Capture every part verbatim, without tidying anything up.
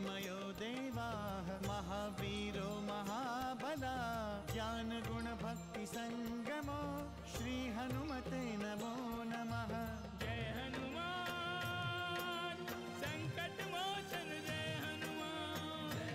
तन्मयो देवाः महावीरो महाबला ज्ञान गुण भक्ति संगमो श्री हनुमते नमो नमः। जय हनुमान संकट मोचन जय हनुमान। जय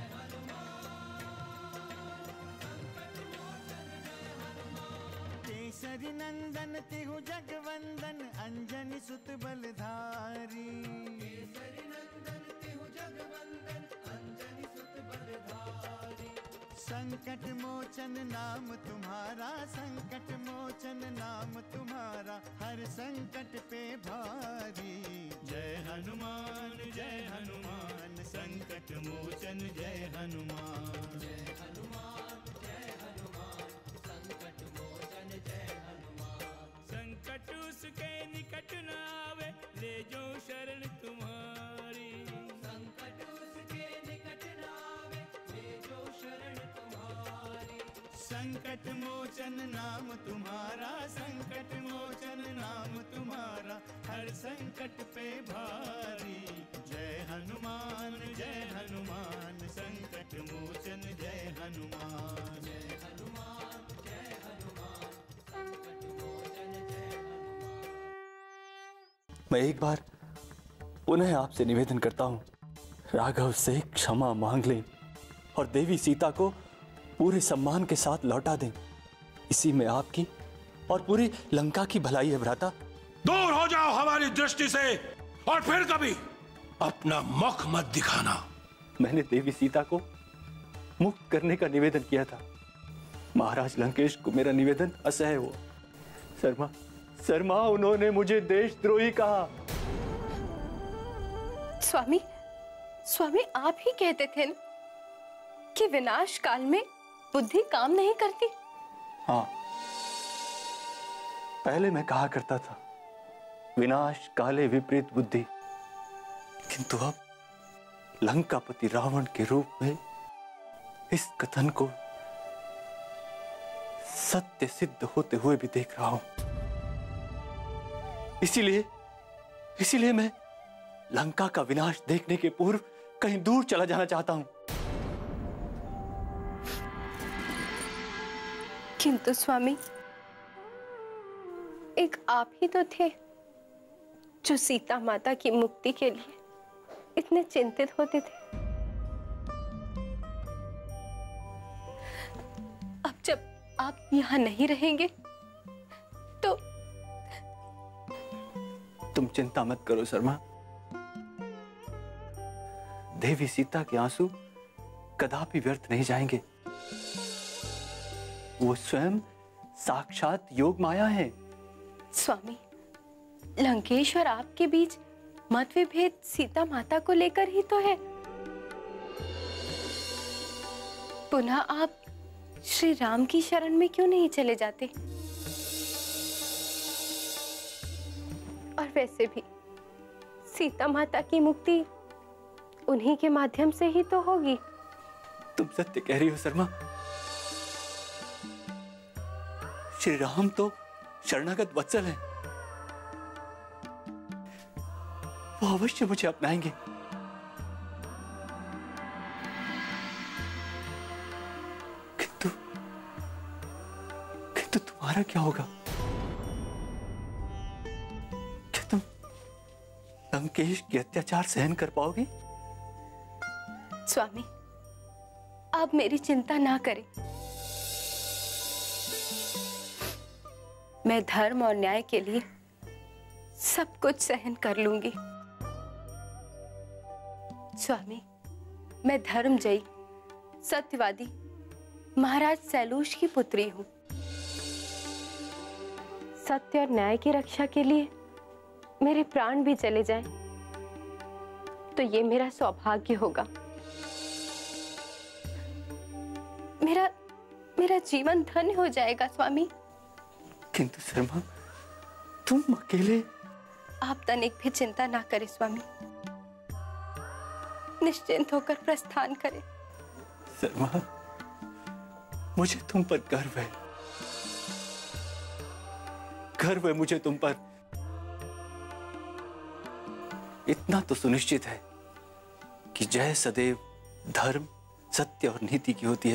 हनुमान संकट मोचन जय हनुमान। केसरी नंदन तिहु जगवंदन अंजनी सुत बलधारी। केसरी नंदन तिहु जगवंदन अंजनी सुत बलधारी। संकट मोचन नाम तुम्हारा संकट मोचन नाम तुम्हारा हर संकट पे भारी। जय हनुमान जय हनुमान संकट मोचन जय हनुमान। जय हनुमान जय हनुमान संकट मोचन जय हनुमान। संकट उसके निकट न आवे ले जो शरण तुम्हारी। संकट उसके निकट न आवे ले जो शरण तुम्हारी। संकट मोचन नाम तुम्हारा संकट मोचन नाम तुम्हारा हर संकट पे भारी। जय हनुमान जय हनुमान संकट मोचन जय हनुमान। जय हनुमान जय हनुमान संकट मोचन जय हनुमान। मैं एक बार पुनः आपसे निवेदन करता हूं, राघव से क्षमा मांग लें और देवी सीता को पूरे सम्मान के साथ लौटा दें। इसी में आपकी और पूरी लंका की भलाई है भ्राता। दूर हो जाओ हमारी दृष्टि से और फिर कभी अपना मुख मत दिखाना। मैंने देवी सीता को मुक्त करने का निवेदन किया था। महाराज लंकेश को मेरा निवेदन असह्य हुआ। शर्मा शर्मा उन्होंने मुझे देशद्रोही कहा। स्वामी स्वामी आप ही कहते थे न कि विनाश काल में बुद्धि काम नहीं करती। हाँ, पहले मैं कहा करता था विनाश काले विपरीत बुद्धि, किंतु अब लंकापति रावण के रूप में इस कथन को सत्य सिद्ध होते हुए भी देख रहा हूं। इसीलिए इसीलिए मैं लंका का विनाश देखने के पूर्व कहीं दूर चला जाना चाहता हूं। किंतु स्वामी, एक आप ही तो थे जो सीता माता की मुक्ति के लिए इतने चिंतित होते थे। अब जब आप यहाँ नहीं रहेंगे तो तुम चिंता मत करो शर्मा। देवी सीता के आंसू कदापि व्यर्थ नहीं जाएंगे। वो स्वयं साक्षात योग माया है। स्वामी, लंकेश और आपके बीच मतविभेद सीता माता को लेकर ही तो है। पुनः आप श्री राम की शरण में क्यों नहीं चले जाते? और वैसे भी सीता माता की मुक्ति उन्हीं के माध्यम से ही तो होगी। तुम सत्य कह रही हो शर्मा। श्री राम तो शरणागत वत्सल हैं। वो अवश्य मुझे अपनाएंगे। किंतु किंतु तुम्हारा क्या होगा? क्या तुम लंकेश के अत्याचार सहन कर पाओगे? स्वामी, आप मेरी चिंता ना करें। मैं धर्म और न्याय के लिए सब कुछ सहन कर लूंगी। स्वामी, मैं धर्मजयी सत्यवादी महाराज सैलूष की पुत्री हूं। सत्य और न्याय की रक्षा के लिए मेरे प्राण भी चले जाएं, तो ये मेरा सौभाग्य होगा। मेरा मेरा जीवन धन्य हो जाएगा स्वामी। किंतु शर्मा, तुम अकेले? आप तनिक भी चिंता ना करें स्वामी, निश्चिंत होकर प्रस्थान करें। शर्मा, मुझे तुम पर गर्व है। गर्व है मुझे तुम पर। कि इतना तो सुनिश्चित है कि कि जय सदैव धर्म, सत्य और नीति की होती है,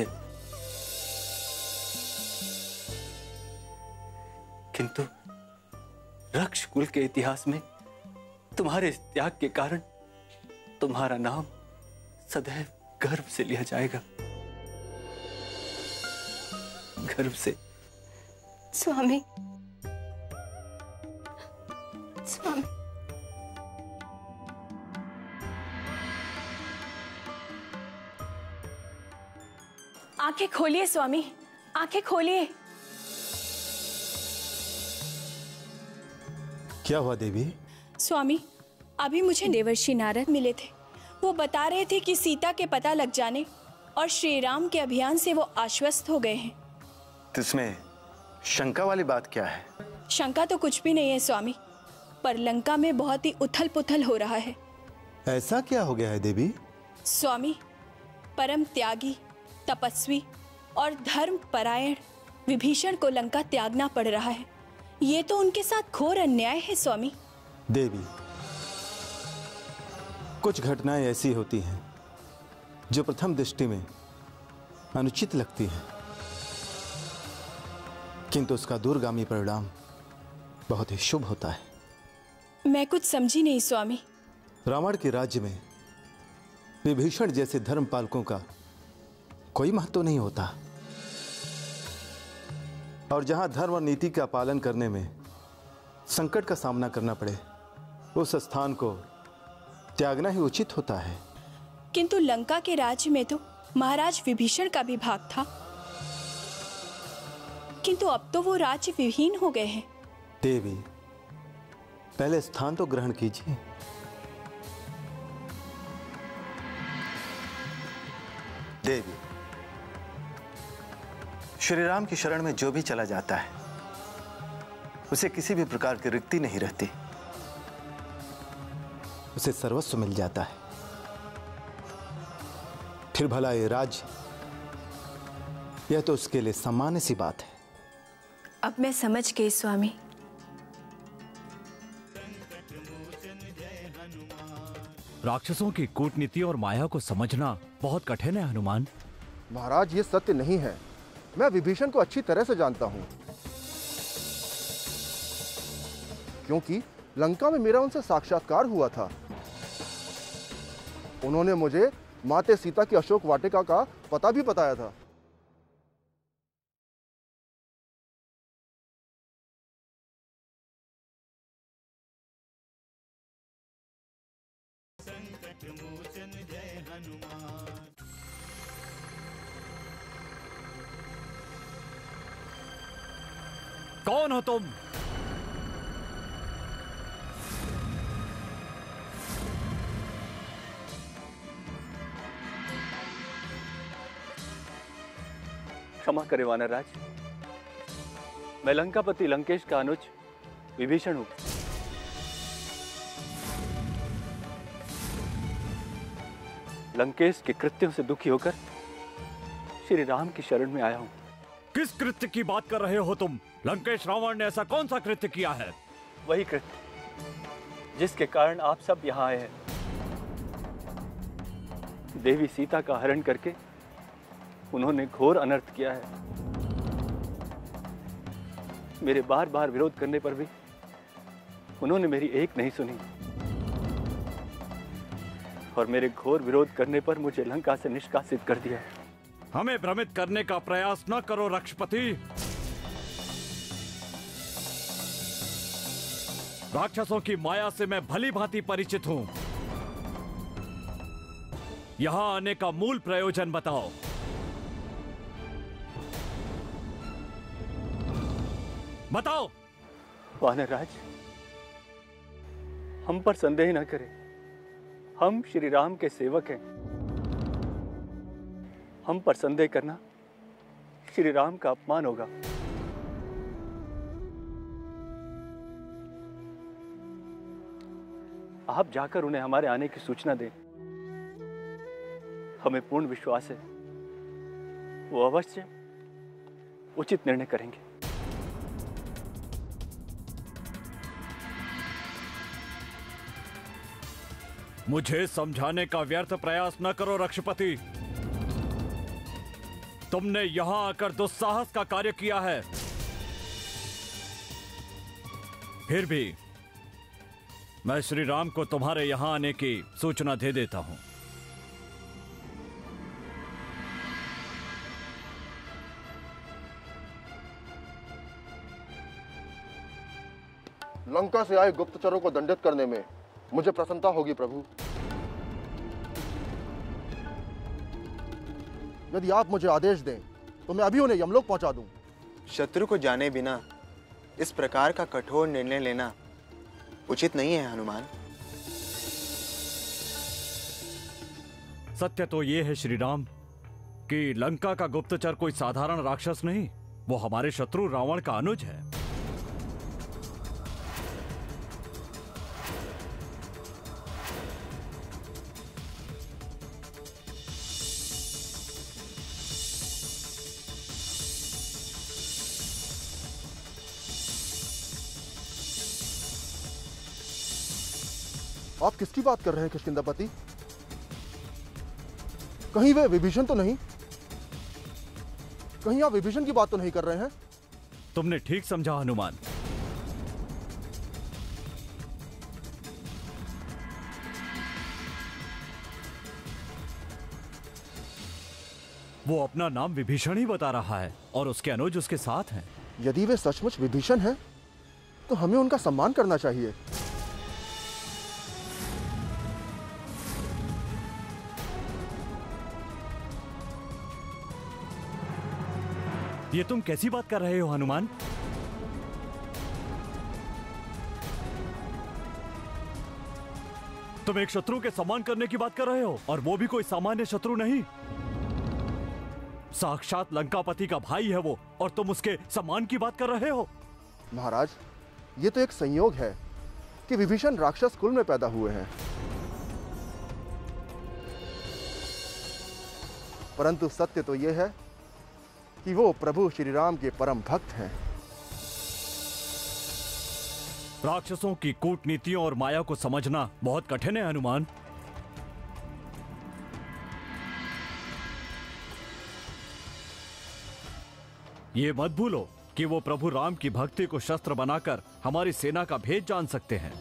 किंतु रक्ष कुल के इतिहास में तुम्हारे इस त्याग के कारण तुम्हारा नाम सदैव गर्व से लिया जाएगा, गर्व से। स्वामी, स्वामी, आंखें खोलिए स्वामी, आंखें खोलिए। क्या हुआ देवी? स्वामी, अभी मुझे देवर्षि नारद मिले थे। वो बता रहे थे कि सीता के पता लग जाने और श्री राम के अभियान से वो आश्वस्त हो गए हैं। तो इसमें शंका वाली बात क्या है? शंका तो कुछ भी नहीं है स्वामी, पर लंका में बहुत ही उथल पुथल हो रहा है। ऐसा क्या हो गया है देवी? स्वामी, परम त्यागी, तपस्वी और धर्म परायण विभीषण को लंका त्यागना पड़ रहा है। ये तो उनके साथ घोर अन्याय है स्वामी। देवी, कुछ घटनाएं ऐसी होती हैं जो प्रथम दृष्टि में अनुचित लगती हैं, किंतु उसका दूरगामी परिणाम बहुत ही शुभ होता है। मैं कुछ समझी नहीं स्वामी। रावण के राज्य में विभीषण जैसे धर्मपालकों का कोई महत्व नहीं होता, और जहां धर्म और नीति का पालन करने में संकट का सामना करना पड़े, उस स्थान को त्यागना ही उचित होता है। किंतु लंका के राज्य में तो महाराज विभीषण का भी भाग था, किंतु अब तो वो राज्य विहीन हो गए हैं। देवी, पहले स्थान तो ग्रहण कीजिए। देवी, श्री राम की शरण में जो भी चला जाता है उसे किसी भी प्रकार की रिक्ति नहीं रहती, उसे सर्वस्व मिल जाता है। फिर भला ये राज्य, यह तो उसके लिए सामान्य सी बात है। अब मैं समझ गई स्वामी। राक्षसों की कूटनीति और माया को समझना बहुत कठिन है हनुमान। महाराज, ये सत्य नहीं है। मैं विभीषण को अच्छी तरह से जानता हूं, क्योंकि लंका में मेरा उनसे साक्षात्कार हुआ था। उन्होंने मुझे माते सीता की अशोक वाटिका का पता भी बताया था। संकट मोचन जय हनुमान। कौन हो तुम? क्षमा करें वानरराज, मैं लंकापति लंकेश का अनुज विभीषण हूं। लंकेश के कृत्यों से दुखी होकर श्री राम की शरण में आया हूं। किस कृत्य की बात कर रहे हो तुम? लंकेश रावण ने ऐसा कौन सा कृत्य किया है? वही कृत्य जिसके कारण आप सब यहां आए हैं। देवी सीता का हरण करके उन्होंने घोर अनर्थ किया है। मेरे बार बार विरोध करने पर भी उन्होंने मेरी एक नहीं सुनी, और मेरे घोर विरोध करने पर मुझे लंका से निष्कासित कर दिया है। हमें भ्रमित करने का प्रयास न करो रक्षपति। राक्षसों की माया से मैं भली भांति परिचित हूं। यहां आने का मूल प्रयोजन बताओ। बताओ। वानरराज, हम पर संदेह न करें, हम श्री राम के सेवक हैं। हम पर संदेह करना श्री राम का अपमान होगा। आप जाकर उन्हें हमारे आने की सूचना दें। हमें पूर्ण विश्वास है वो अवश्य उचित निर्णय करेंगे। मुझे समझाने का व्यर्थ प्रयास न करो रक्षपति। तुमने यहां आकर दुस्साहस का कार्य किया है। फिर भी मैं श्री राम को तुम्हारे यहां आने की सूचना दे देता हूं। लंका से आए गुप्तचरों को दंडित करने में मुझे प्रसन्नता होगी प्रभु। यदि आप मुझे आदेश दें तो मैं अभी उन्हें यमलोक पहुंचा दूं। शत्रु को जाने बिना इस प्रकार का कठोर निर्णय लेना उचित नहीं है हनुमान। सत्य तो यह है श्री राम कि लंका का गुप्तचर कोई साधारण राक्षस नहीं, वो हमारे शत्रु रावण का अनुज है। आप किसकी बात कर रहे हैं किष्किंधापति? कहीं वे विभीषण तो नहीं? कहीं आप विभीषण की बात तो नहीं कर रहे हैं? तुमने ठीक समझा हनुमान। वो अपना नाम विभीषण ही बता रहा है और उसके अनुज उसके साथ हैं। यदि वे सचमुच विभीषण हैं, तो हमें उनका सम्मान करना चाहिए। ये तुम कैसी बात कर रहे हो हनुमान? तुम एक शत्रु के सम्मान करने की बात कर रहे हो, और वो भी कोई सामान्य शत्रु नहीं। साक्षात लंकापति का भाई है वो, और तुम उसके सम्मान की बात कर रहे हो। महाराज, ये तो एक संयोग है कि विभीषण राक्षस कुल में पैदा हुए हैं, परंतु सत्य तो यह है कि वो प्रभु श्री राम के परम भक्त हैं। राक्षसों की कूटनीतियों और माया को समझना बहुत कठिन है हनुमान। ये मत भूलो कि वो प्रभु राम की भक्ति को शस्त्र बनाकर हमारी सेना का भेद जान सकते हैं,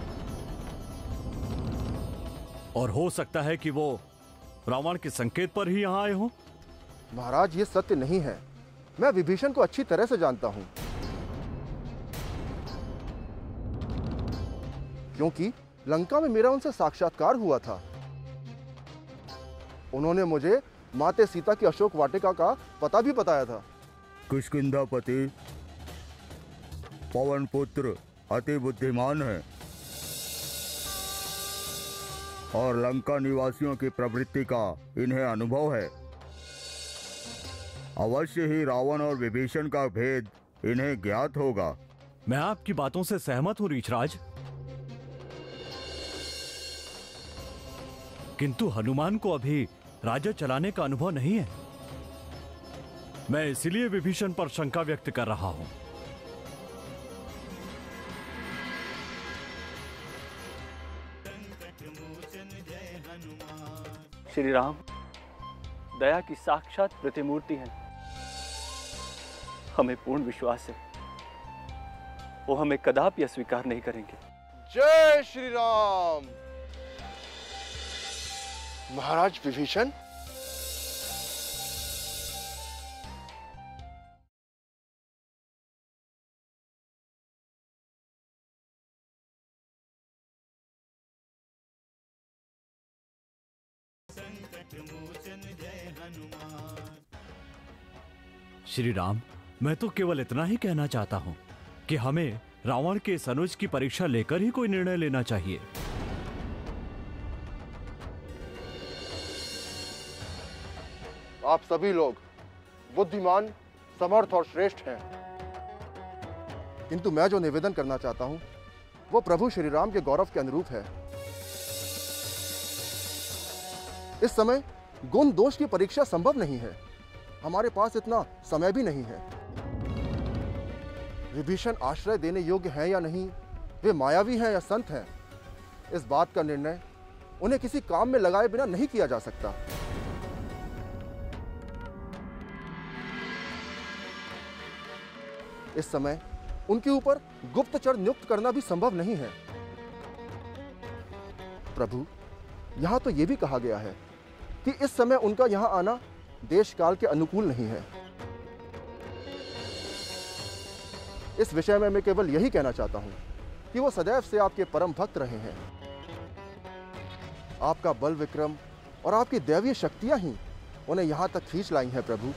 और हो सकता है कि वो रावण के संकेत पर ही यहां आए हों। महाराज, ये सत्य नहीं है। मैं विभीषण को अच्छी तरह से जानता हूं, क्योंकि लंका में मेरा उनसे साक्षात्कार हुआ था। उन्होंने मुझे माते सीता की अशोक वाटिका का पता भी बताया था। किष्किंधापति पवन पुत्र अति बुद्धिमान है और लंका निवासियों की प्रवृत्ति का इन्हें अनुभव है। अवश्य ही रावण और विभीषण का भेद इन्हें ज्ञात होगा। मैं आपकी बातों से सहमत हूं रीछराज, किंतु हनुमान को अभी राज्य चलाने का अनुभव नहीं है। मैं इसलिए विभीषण पर शंका व्यक्त कर रहा हूं। श्री राम दया की साक्षात प्रतिमूर्ति हैं। हमें पूर्ण विश्वास है वो हमें कदापि अस्वीकार नहीं करेंगे। जय श्री राम। महाराज विभीषण, श्री राम, मैं तो केवल इतना ही कहना चाहता हूं कि हमें रावण के इस अनुज की परीक्षा लेकर ही कोई निर्णय लेना चाहिए। आप सभी लोग बुद्धिमान, समर्थ और श्रेष्ठ हैं, किंतु मैं जो निवेदन करना चाहता हूं वो प्रभु श्री राम के गौरव के अनुरूप है। इस समय गुण दोष की परीक्षा संभव नहीं है। हमारे पास इतना समय भी नहीं है। विभीषण आश्रय देने योग्य हैं या नहीं, वे मायावी हैं या संत हैं, इस बात का निर्णय उन्हें किसी काम में लगाए बिना नहीं किया जा सकता। इस समय उनके ऊपर गुप्तचर नियुक्त करना भी संभव नहीं है। प्रभु, यहां तो यह भी कहा गया है कि इस समय उनका यहां आना देश काल के अनुकूल नहीं है। इस विषय में मैं केवल यही कहना चाहता हूं कि वो सदैव से आपके परम भक्त रहे हैं। आपका बल विक्रम और आपकी दैवीय शक्तियां ही उन्हें यहां तक खींच लाई हैं प्रभु।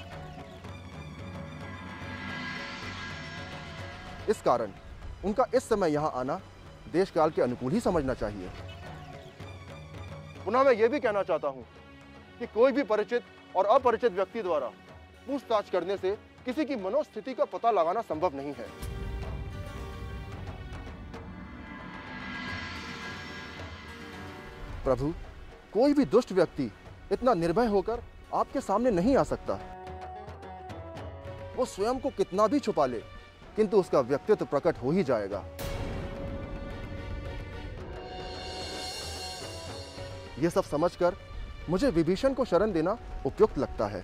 इस कारण उनका इस समय यहां आना देश काल के अनुकूल ही समझना चाहिए। पुनः मैं यह भी कहना चाहता हूं कि कोई भी परिचित और अपरिचित व्यक्ति द्वारा पूछताछ करने से किसी की मनोस्थिति का पता लगाना संभव नहीं है। प्रभु, कोई भी दुष्ट व्यक्ति इतना निर्भय होकर आपके सामने नहीं आ सकता। वो स्वयं को कितना भी छुपा ले, किंतु उसका व्यक्तित्व प्रकट हो ही जाएगा। यह सब समझकर मुझे विभीषण को शरण देना उपयुक्त लगता है।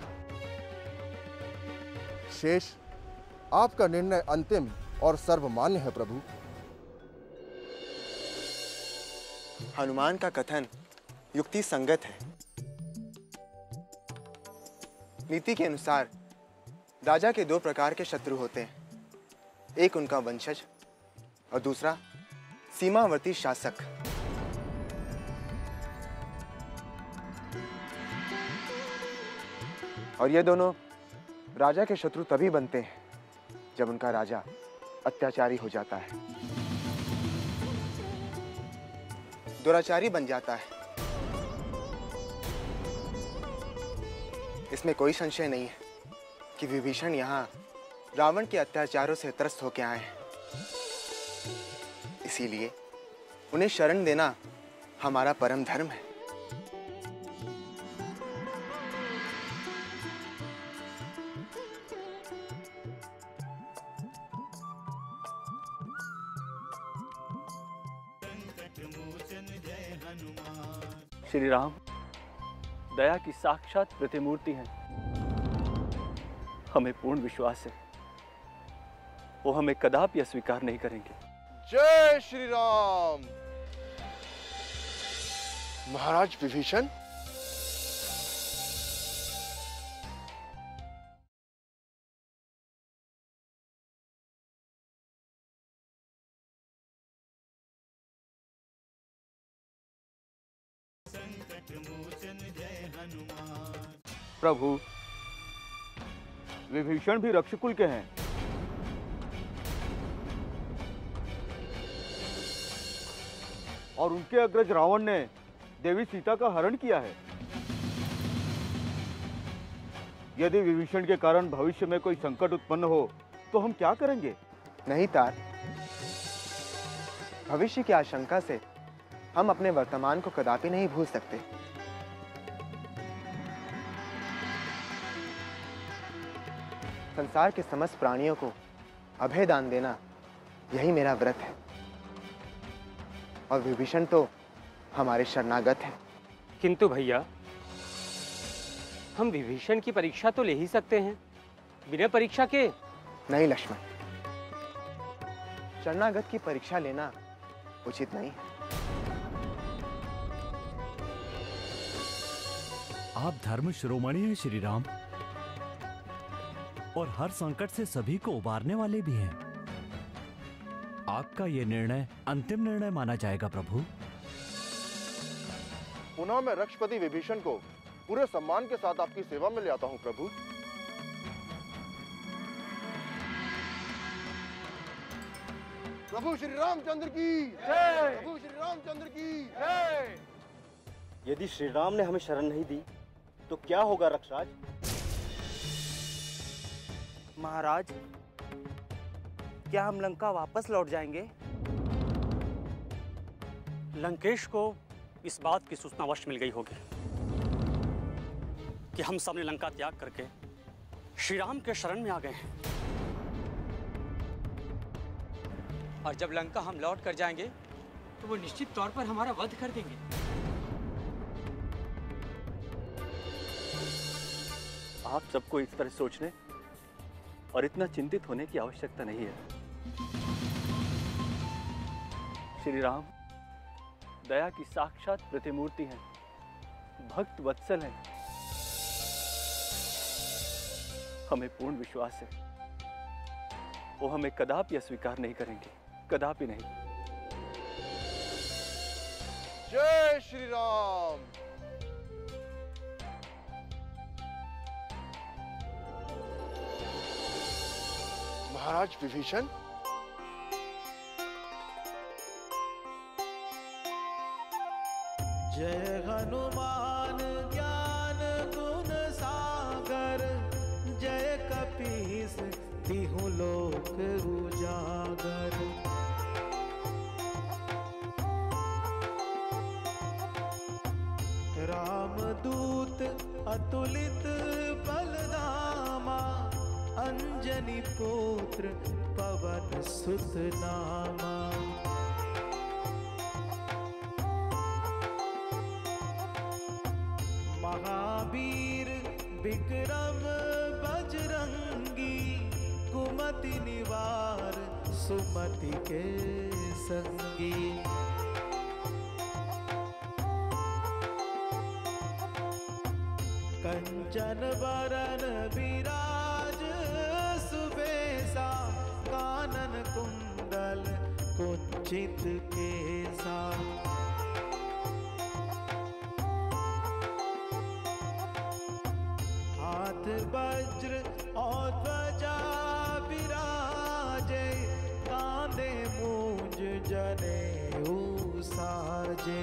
शेष आपका निर्णय अंतिम और सर्वमान्य है प्रभु। हनुमान का कथन युक्ति संगत है। नीति के अनुसार राजा के दो प्रकार के शत्रु होते हैं, एक उनका वंशज और दूसरा सीमावर्ती शासक। और ये दोनों राजा के शत्रु तभी बनते हैं जब उनका राजा अत्याचारी हो जाता है, दुराचारी बन जाता है। इसमें कोई संशय नहीं है कि विभीषण यहाँ रावण के अत्याचारों से त्रस्त होकर आए हैं। इसीलिए उन्हें शरण देना हमारा परम धर्म है। श्री राम दया की साक्षात प्रतिमूर्ति हैं। हमें पूर्ण विश्वास है वो हमें कदापि अस्वीकार नहीं करेंगे। जय श्री राम। महाराज विभीषण, प्रभु, विभीषण भी रक्षकुल के हैं। और उनके अग्रज रावण ने देवी सीता का हरण किया है। यदि विभीषण के कारण भविष्य में कोई संकट उत्पन्न हो तो हम क्या करेंगे? नहीं तात, भविष्य की आशंका से हम अपने वर्तमान को कदापि नहीं भूल सकते। संसार के समस्त प्राणियों को अभय दान देना यही मेरा व्रत है। और विभीषण तो हमारे शरणागत हैं। किंतु भैया, हम विभीषण की परीक्षा तो ले ही सकते हैं, बिना परीक्षा के। नहीं लक्ष्मण, शरणागत की परीक्षा लेना उचित नहीं है। आप धर्म शिरोमणि हैं श्री राम, और हर संकट से सभी को उबारने वाले भी हैं। आपका यह निर्णय अंतिम निर्णय माना जाएगा प्रभु। पुनः मैं रक्षपति विभीषण को पूरे सम्मान के साथ आपकी सेवा में ले आता हूं प्रभु। प्रभु श्री रामचंद्र की जय। प्रभु श्री रामचंद्र की जय। यदि श्री राम ने हमें शरण नहीं दी तो क्या होगा रक्षराज? महाराज, क्या हम लंका वापस लौट जाएंगे? लंकेश को इस बात की सूचना अवश्य मिल गई होगी कि हम सबने लंका त्याग करके श्री राम के शरण में आ गए हैं। और जब लंका हम लौट कर जाएंगे तो वो निश्चित तौर पर हमारा वध कर देंगे। आप सबको इस तरह सोचने और इतना चिंतित होने की आवश्यकता नहीं है। श्री राम दया की साक्षात प्रतिमूर्ति हैं, भक्त वत्सल हैं। हमें पूर्ण विश्वास है वो हमें कदापि अस्वीकार नहीं करेंगे, कदापि नहीं। जय श्री राम। महाराज विभीषण, जय हनुमान ज्ञान गुण सागर, जय कपीस तिहु लोक उजागर। रामदूत अतुलित बलधामा, अंजनी पुत्र पवन सुत नामा। महावीर विक्रम बजरंगी, कुमति निवार सुमति के संगी। कंचन बरन विराज सुबेसा, कानन कुंडल कुंचित केसा। हाथ वज्र और ध्वजा विराजे, कांधे मूंज जनेऊ साजे।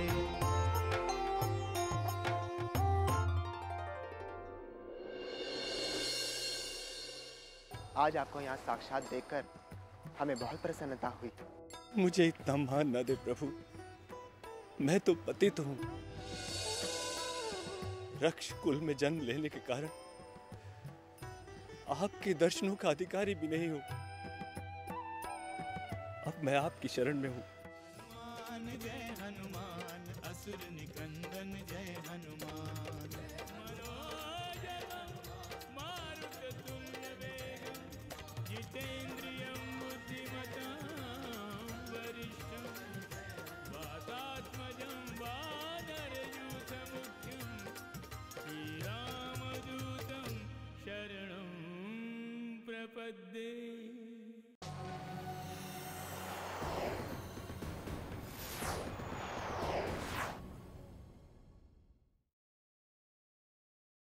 आज आपको यहाँ साक्षात देखकर हमें बहुत प्रसन्नता हुई। मुझे इतना मान न दे प्रभु, मैं तो पतित हूं। रक्ष कुल में जन्म लेने के कारण आपके दर्शनों का अधिकारी भी नहीं हूं। अब मैं आपकी शरण में हूं। जय हनुमान असुर निकंदन, जय हनुमान। जितेन्द्रियं बुद्धिमतां वरिष्ठं, वातात्मजं वानरयूथमुख्यं, श्रीरामदूतं शरणं प्रपद्ये।